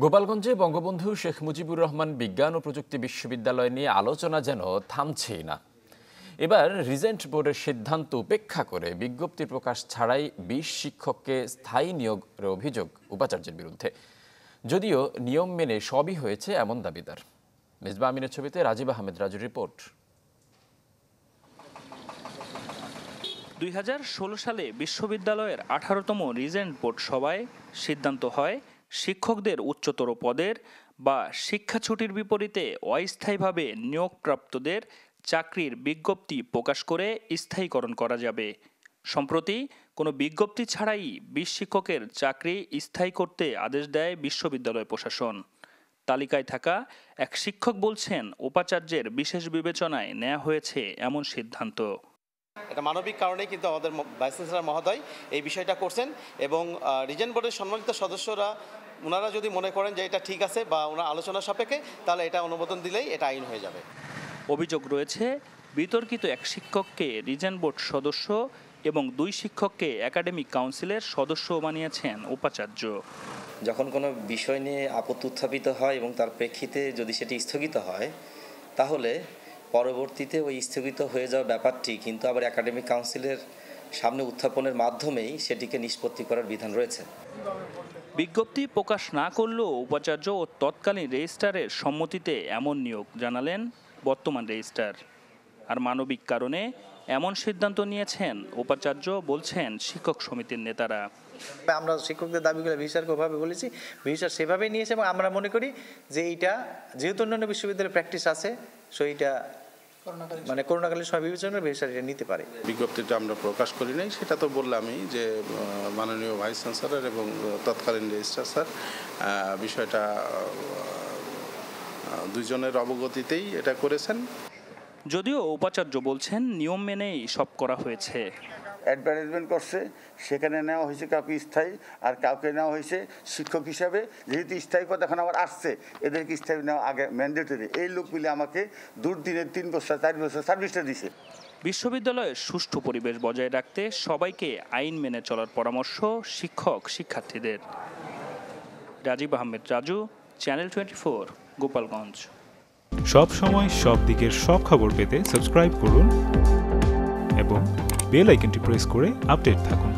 গোপালগঞ্জে বঙ্গবন্ধু শেখ মুজিবুর রহমান বিজ্ঞান ও প্রযুক্তি বিশ্ববিদ্যালয় নিয়ে আলোচনা যেন থামছেই না। এবার রিজেন্ট বোর্ডের সিদ্ধান্ত উপেক্ষা করে বিজ্ঞপ্তি প্রকাশ ছাড়াই ২০ শিক্ষককে স্থায়ী নিয়োগের অভিযোগ উপাচার্যের বিরুদ্ধে। যদিও নিয়ম মেনে সবই হয়েছে এমন দাবিদার। মেজবা আমিনের ছবিতে রাজীব আহমেদ রাজুর রিপোর্ট। ২০১৬ সালে বিশ্ববিদ্যালয়ের ১৮তম রিজেন্ট বোর্ড সভায় সিদ্ধান্ত হয় শিক্ষকদের উচ্চতর পদের বা শিক্ষা ছুটির বিপরীতে অস্থায়ীভাবে নিয়োগপ্রাপ্তদের চাকরির বিজ্ঞপ্তি প্রকাশ করে স্থায়ীকরণ করা যাবে। সম্প্রতি কোনো বিজ্ঞপ্তি ছাড়াই ২০ শিক্ষকের চাকরি স্থায়ী করতে আদেশ দেয় বিশ্ববিদ্যালয় প্রশাসন। তালিকায় থাকা এক শিক্ষক বলছেন, উপাচার্যের বিশেষ বিবেচনায় নেওয়া হয়েছে এমন সিদ্ধান্ত। এটা মানবিক কারণে কিন্তু আমাদের ভাইস চ্যান্সেলর মহোদয় এই বিষয়টা করছেন এবং রিজেন্ট বোর্ডের সম্মানিত সদস্যরা ওনারা যদি মনে করেন যে এটা ঠিক আছে বা ওনার আলোচনা সাপেক্ষে, তাহলে এটা অনুমোদন দিলেই এটা আইন হয়ে যাবে। অভিযোগ রয়েছে, বিতর্কিত এক শিক্ষককে রিজেন্ট বোর্ড সদস্য এবং ২ শিক্ষককে একাডেমিক কাউন্সিলের সদস্য বানিয়েছেন উপাচার্য। যখন কোনো বিষয় নিয়ে আপত্তি উত্থাপিত হয় এবং তার প্রেক্ষিতে যদি সেটি স্থগিত হয়, তাহলে পরবর্তীতে ওই স্থগিত হয়ে যাওয়া ব্যাপারটি কিন্তু আবার একাডেমিক কাউন্সিলের সামনে উত্থাপনের মাধ্যমেই সেটিকে নিষ্পত্তি করার বিধান রয়েছে। বিজ্ঞপ্তি প্রকাশ না করলেও উপাচার্য ও তৎকালীন রেজিস্ট্রারের সম্মতিতে এমন নিয়োগ জানালেন বর্তমান রেজিস্ট্রার। আর মানবিক কারণে এমন সিদ্ধান্ত নিয়েছেন উপাচার্য বলছেন শিক্ষক সমিতির নেতারা। আমরা শিক্ষকদের দাবিগুলো বিচারকে ওভাবে বলেছি, বিচার সেভাবেই নিয়েছে এবং আমরা মনে করি যে এইটা যেহেতু অন্যান্য বিশ্ববিদ্যালয়ের প্র্যাকটিস আছে, সো এইটা মানে করোনাকালীন সময় বিবেচনা বিচার এটা নিতে পারে। বিজ্ঞপ্তিটা আমরা প্রকাশ করি নাই, সেটা তো বললামই যে মাননীয় ভাইস চ্যান্সেলর এবং তৎকালীন রেজিস্ট্রার স্যার বিষয়টা দুইজনের অবগতিতেই এটা করেছেন। যদিও উপাচার্য বলছেন নিয়ম মেনেই সব করা হয়েছে। অ্যাডভার্টাইজমেন্ট করছে, সেখানে নেওয়া হয়েছে কাউকে স্থায়ী আর কাউকে নেওয়া হয়েছে শিক্ষক হিসাবে। যেহেতু স্থায়ী পদ এখন আমার আসছে, এদেরকে স্থায়ী নেওয়া আগে ম্যান্ডেটরি। এই লোক মিলে আমাকে দুর্দিনের ৩ বছর ৪ বছর সার্ভিসটা দিছে। বিশ্ববিদ্যালয়ের সুষ্ঠু পরিবেশ বজায় রাখতে সবাইকে আইন মেনে চলার পরামর্শ শিক্ষক শিক্ষার্থীদের। রাজীব আহমেদ রাজু, চ্যানেল 24, গোপালগঞ্জ। সব সময় সব দিকের সব খবর পেতে সাবস্ক্রাইব করুন এবং বেল আইকনটি প্রেস করে আপডেট থাকুন।